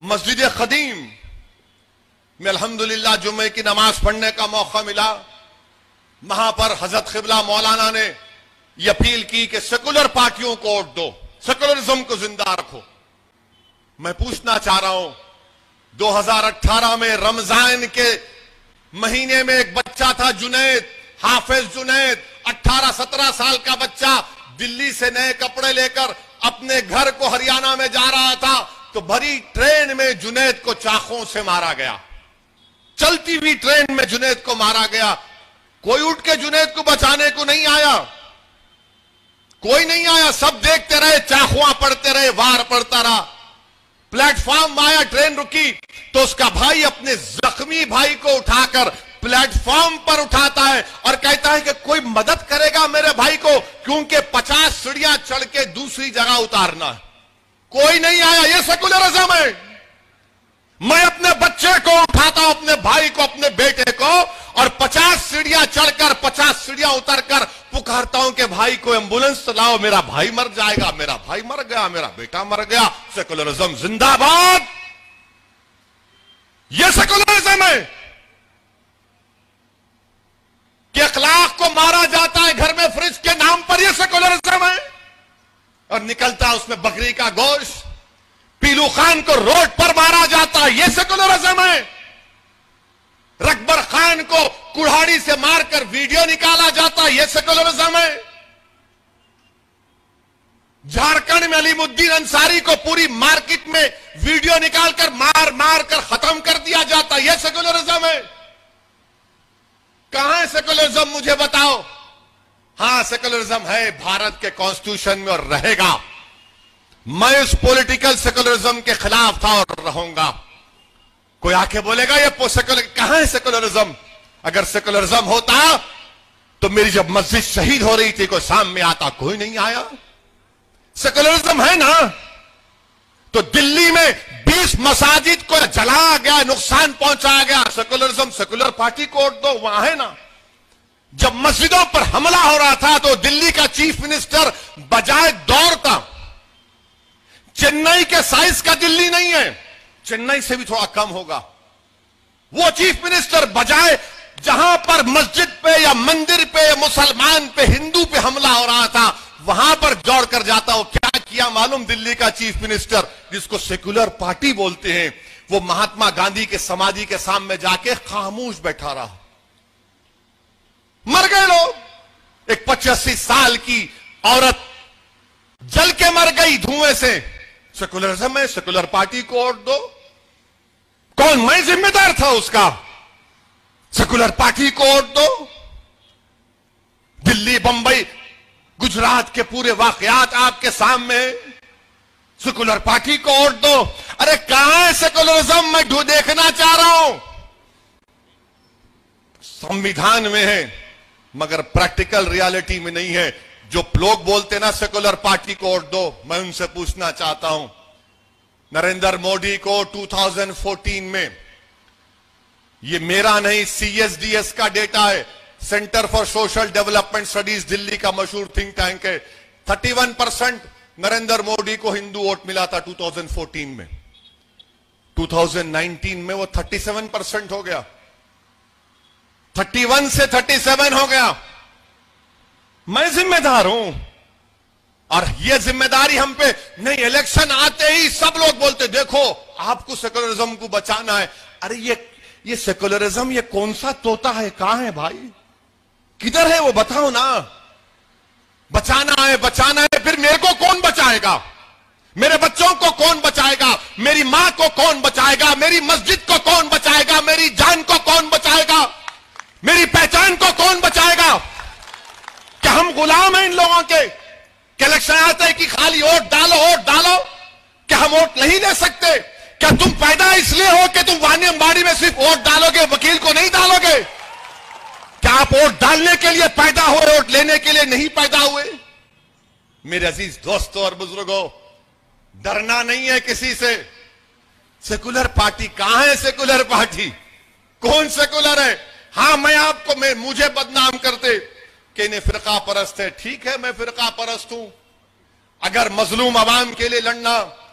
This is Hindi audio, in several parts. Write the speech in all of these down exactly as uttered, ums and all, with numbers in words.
मस्जिद खदीम में अल्हम्दुलिल्लाह जुम्मे की नमाज पढ़ने का मौका मिला। वहां पर हजरत क़िबला मौलाना ने यह अपील की कि सेकुलर पार्टियों को वोट दो, सेकुलरिज्म को जिंदा रखो। मैं पूछना चाह रहा हूं, दो हज़ार अठारह में रमजान के महीने में एक बच्चा था जुनैद, हाफिज जुनैद, अठारह सत्रह साल का बच्चा दिल्ली से नए कपड़े लेकर अपने घर को हरियाणा में जा रहा था तो भरी ट्रेन में जुनैद को चाकू से मारा गया। चलती हुई ट्रेन में जुनैद को मारा गया। कोई उठ के जुनैद को बचाने को नहीं आया, कोई नहीं आया। सब देखते रहे, चाकुआ पड़ते रहे, वार पड़ता रहा। प्लेटफॉर्म आया, ट्रेन रुकी तो उसका भाई अपने जख्मी भाई को उठाकर प्लेटफॉर्म पर उठाता है और कहता है कि कोई मदद करेगा मेरे भाई को, क्योंकि पचास सीढ़ियां चढ़ के दूसरी जगह उतारना है। कोई नहीं आया। यह सेकुलरिज्म है। मैं अपने बच्चे को उठाता हूं, अपने भाई को, अपने बेटे को, और पचास सीढ़ियां चढ़कर पचास सीढ़ियां उतरकर पुकारता हूं कि भाई को एम्बुलेंस लाओ, मेरा भाई मर जाएगा, मेरा भाई मर गया, मेरा बेटा मर गया। सेकुलरिज्म जिंदाबाद। यह सेकुलरिज्म है कि अखलाक को मारा जाता है घर में फ्रिज के नाम पर। यह सेकुलरिज्म है। और निकलता है उसमें बकरी का गोश्त। पीलू खान को रोड पर मारा जाता है। यह सेकुलरिज्म है। रकबर खान को कुल्हाड़ी से मारकर वीडियो निकाला जाता है। यह सेकुलरिज्म है। झारखंड में अलीमुद्दीन अंसारी को पूरी मार्केट में वीडियो निकालकर मार मार कर खत्म कर दिया जाता है। यह सेकुलरिज्म है। कहां है सेकुलरिज्म, मुझे बताओ। हां, सेकुलरिज्म है भारत के कॉन्स्टिट्यूशन में और रहेगा। मैं इस पॉलिटिकल सेकुलरिज्म के खिलाफ था और रहूंगा। कोई आके बोलेगा ये सेकुलर, कहां है सेकुलरिज्म? अगर सेकुलरिज्म होता तो मेरी जब मस्जिद शहीद हो रही थी कोई सामने आता, कोई नहीं आया। सेकुलरिज्म है ना। तो दिल्ली में बीस मसाजिद को जलाया गया, नुकसान पहुंचाया गया। सेकुलरिज्म, सेकुलर पार्टी को वोट दो, वहां है ना। जब मस्जिदों पर हमला हो रहा था तो दिल्ली का चीफ मिनिस्टर बजाय दौड़ता, चेन्नई के साइज का दिल्ली नहीं है, चेन्नई से भी थोड़ा कम होगा, वो चीफ मिनिस्टर बजाय जहां पर मस्जिद पे या मंदिर पे या मुसलमान पे, हिंदू पे हमला हो रहा था, वहां पर दौड़ कर जाता हो। क्या किया मालूम? दिल्ली का चीफ मिनिस्टर, जिसको सेकुलर पार्टी बोलते हैं, वो महात्मा गांधी के समाधि के सामने जाके खामोश बैठा रहा। मर गए लोग। एक पचासी साल की औरत जल के मर गई धुएं से। सेकुलरिज्म है, सेकुलर पार्टी को वोट दो। कौन? मैं जिम्मेदार था उसका। सेकुलर पार्टी को वोट दो। दिल्ली, बंबई, गुजरात के पूरे वाकयात आपके सामने, सेकुलर पार्टी को वोट दो। अरे कहां है सेकुलरिज्म? मैं ढूंढ देखना चाह रहा हूं। संविधान में है मगर प्रैक्टिकल रियलिटी में नहीं है। जो लोग बोलते ना सेकुलर पार्टी को वोट दो, मैं उनसे पूछना चाहता हूं, नरेंद्र मोदी को दो हज़ार चौदह में, ये मेरा नहीं सीएसडीएस का डेटा है, centre for social development studies Delhi का मशहूर थिंक टैंक है, इकतीस परसेंट नरेंद्र मोदी को हिंदू वोट मिला था दो हज़ार चौदह में। दो हज़ार उन्नीस में वो सैंतीस परसेंट हो गया, इकतीस से सैंतीस हो गया। मैं जिम्मेदार हूं और ये जिम्मेदारी हम पे नहीं। इलेक्शन आते ही सब लोग बोलते देखो आपको सेकुलरिज्म को बचाना है। अरे ये ये सेकुलरिज्म ये कौन सा तोता है? कहां है भाई? किधर है वो? बताओ ना। बचाना है, बचाना है, फिर मेरे को कौन बचाएगा? मेरे बच्चों को कौन बचाएगा? मेरी मां को कौन बचाएगा? मेरी मस्जिद को कौन बचाएगा? मेरी जान को कौन बचाएगा? मेरी पहचान को कौन बचाएगा? क्या हम गुलाम हैं इन लोगों के? क्या इलेक्शन आते हैं कि खाली वोट डालो, वोट डालो? क्या हम वोट नहीं दे सकते? क्या तुम पैदा इसलिए हो कि तुम वानी अंबाड़ी में सिर्फ वोट डालोगे, वकील को नहीं डालोगे? क्या आप वोट डालने के लिए पैदा हुए, वोट लेने के लिए नहीं पैदा हुए? मेरे अजीज दोस्तों और बुजुर्गों, डरना नहीं है किसी से। सेकुलर पार्टी कहां है? सेकुलर पार्टी कौन सेकुलर है? हां, मैं आपको, मैं मुझे बदनाम करते कि इन्हें फिरका परस्त है। ठीक है, मैं फिरका परस्त हूं। अगर मजलूम अवाम के लिए लड़ना,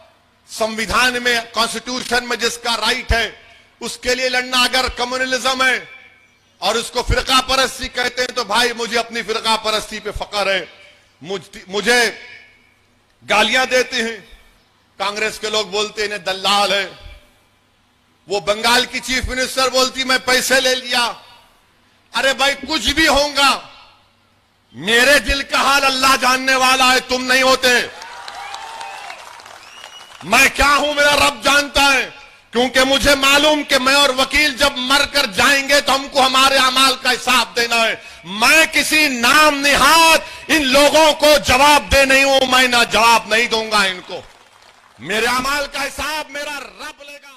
संविधान में, कॉन्स्टिट्यूशन में जिसका राइट है उसके लिए लड़ना अगर कम्युनलिज्म है और उसको फिरका परस्ती कहते हैं तो भाई मुझे अपनी फिरका परस्ती पे फख्र है। मुझ, मुझे गालियां देते हैं कांग्रेस के लोग, बोलते हैं इन्हें दल्लाल है। वो बंगाल की चीफ मिनिस्टर बोलती मैं पैसे ले लिया। अरे भाई कुछ भी होगा, मेरे दिल का हाल अल्लाह जानने वाला है, तुम नहीं होते। मैं क्या हूं मेरा रब जानता है, क्योंकि मुझे मालूम कि मैं और वकील जब मरकर जाएंगे तो हमको हमारे अमाल का हिसाब देना है। मैं किसी नाम निहाद इन लोगों को जवाब दे नहीं हूं, मैं ना जवाब नहीं दूंगा इनको। मेरे अमाल का हिसाब मेरा रब लेगा।